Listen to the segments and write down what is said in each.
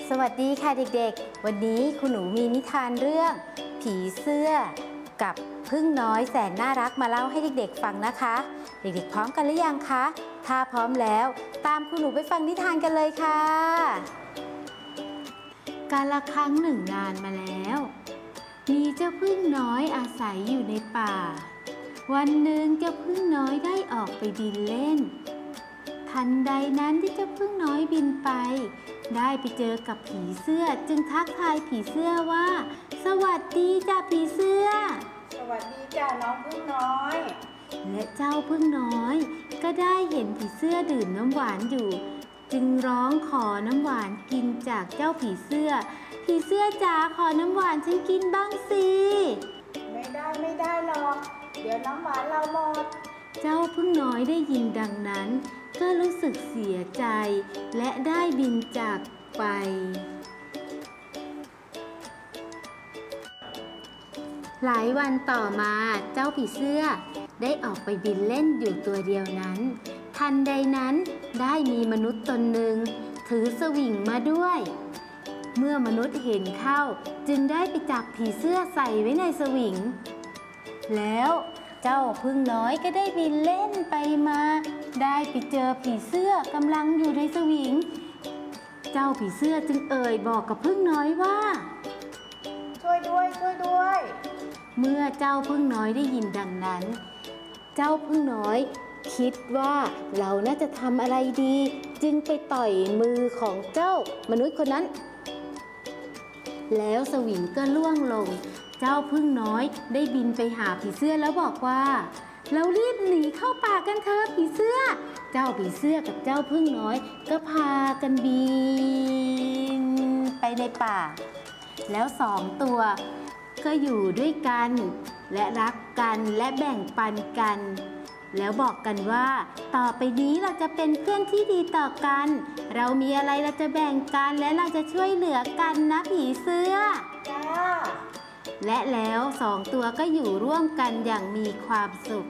สวัสดีค่ะเด็กๆวันนี้คุณหนูมีนิทานเรื่องผีเสื้อกับผึ้งน้อยแสนน่ารักมาเล่าให้เด็กๆฟังนะคะเด็กๆพร้อมกันหรือยังคะถ้าพร้อมแล้วตามคุณหนูไปฟังนิทานกันเลยค่ะกาลครั้งหนึ่งนานมาแล้วมีเจ้าผึ้งน้อยอาศัยอยู่ในป่าวันหนึ่งเจ้าผึ้งน้อยได้ออกไปบินเล่นทันใดนั้นที่เจ้าผึ้งน้อยบินไปได้ไปเจอกับผีเสื้อจึงทักทายผีเสื้อว่าสวัสดีจ้าผีเสื้อสวัสดีจ้าน้องผึ้งน้อยและเจ้าผึ้งน้อยก็ได้เห็นผีเสื้อดื่มน้ำหวานอยู่จึงร้องขอน้ำหวานกินจากเจ้าผีเสื้อผีเสื้อจ๋าขอน้ำหวานฉันกินบ้างสิไม่ได้หรอกเดี๋ยวน้ำหวานเราหมดเจ้าผึ้งน้อยได้ยินดังนั้นก็รู้สึกเสียใจและได้บินจากไปหลายวันต่อมาเจ้าผีเสื้อได้ออกไปบินเล่นอยู่ตัวเดียวนั้นทันใดนั้นได้มีมนุษย์ตนหนึ่งถือสวิงมาด้วยเมื่อมนุษย์เห็นเข้าจึงได้ไปจับผีเสื้อใส่ไว้ในสวิงแล้วเจ้าผึ้งน้อยก็ได้บินเล่นไปมาได้ไปเจอผีเสื้อกำลังอยู่ในสวิงเจ้าผีเสื้อจึงบอกกับผึ้งน้อยว่าช่วยด้วยเมื่อเจ้าผึ้งน้อยได้ยินดังนั้นเจ้าผึ้งน้อยคิดว่าเราน่าจะทำอะไรดีจึงไปต่อยมือของเจ้ามนุษย์คนนั้นแล้วสวิงก็ล่วงลงเจ้าผึ้งน้อยได้บินไปหาผีเสื้อแล้วบอกว่าเรารีบหนีเข้าป่ากันเถอะผีเสื้อเจ้าผีเสื้อกับเจ้าผึ้งน้อยก็พากันบินไปในป่าแล้วสองตัวก็อยู่ด้วยกันและรักกันและแบ่งปันกันแล้วบอกกันว่าต่อไปนี้เราจะเป็นเพื่อนที่ดีต่อกันเรามีอะไรเราจะแบ่งกันและเราจะช่วยเหลือกันนะผีเสื้อจ้าและแล้วสองตัวก็อยู่ร่วมกันอย่างมีความสุข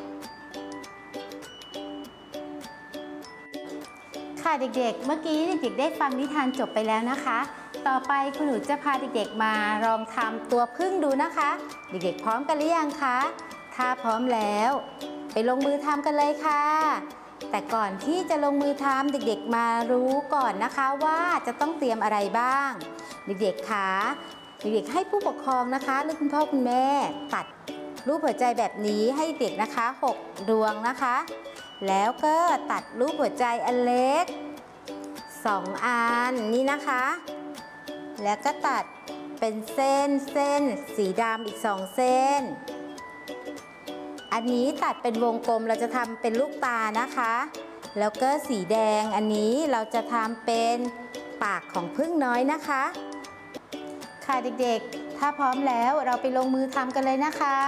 ค่ะเด็กๆเมื่อกี้เด็กๆได้ฟังนิทานจบไปแล้วนะคะต่อไปคุณหนูจะพาเด็กๆมาลองทำตัวผึ้งดูนะคะเด็กๆพร้อมกันหรือยังคะถ้าพร้อมแล้วไปลงมือทำกันเลยค่ะแต่ก่อนที่จะลงมือทำเด็กๆมารู้ก่อนนะคะว่าจะต้องเตรียมอะไรบ้างเด็กๆคะเด็กๆให้ผู้ปกครองนะคะหรือคุณพ่อคุณแม่ตัดรูปหัวใจแบบนี้ให้เด็กนะคะ6 ดวงนะคะแล้วก็ตัดรูปหัวใจอันเล็ก2 อันนี่นะคะแล้วก็ตัดเป็นเส้นสีดำอีก2 เส้นอันนี้ตัดเป็นวงกลมเราจะทำเป็นลูกตานะคะแล้วก็สีแดงอันนี้เราจะทำเป็นปากของผึ้งน้อยนะคะค่ะเด็กๆถ้าพร้อมแล้วเราไปลงมือทำกันเลยนะคะ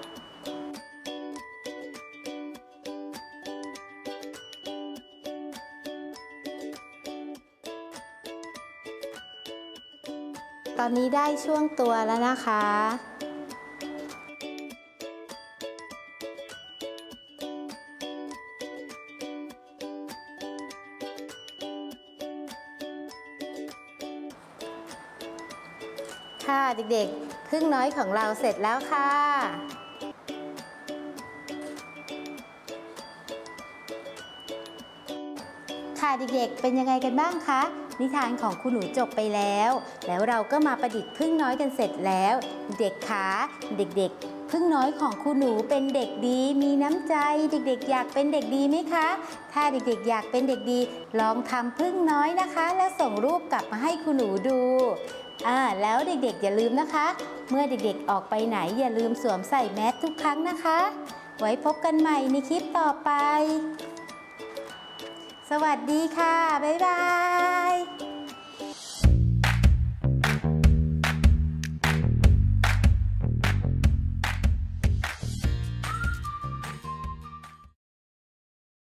ตอนนี้ได้ช่วงตัวแล้วนะคะค่ะเด็กๆผึ้งน้อยของเราเสร็จแล้วค่ะค่ะเด็กๆเป็นยังไงกันบ้างคะนิทานของคุณหนูจบไปแล้วเราก็มาประดิษฐ์ผึ้งน้อยกันเสร็จแล้วเด็กคะเด็กๆผึ้งน้อยของคุณหนูเป็นเด็กดีมีน้ำใจเด็กๆอยากเป็นเด็กดีไหมคะถ้าเด็กๆอยากเป็นเด็กดีลองทำผึ้งน้อยนะคะแล้วส่งรูปกลับมาให้คุณหนูดูแล้วเด็กๆอย่าลืมนะคะเมื่อเด็กๆออกไปไหนอย่าลืมสวมใส่แมสทุกครั้งนะคะไว้พบกันใหม่ในคลิปต่อไปสวัสดีค่ะบ๊ายบาย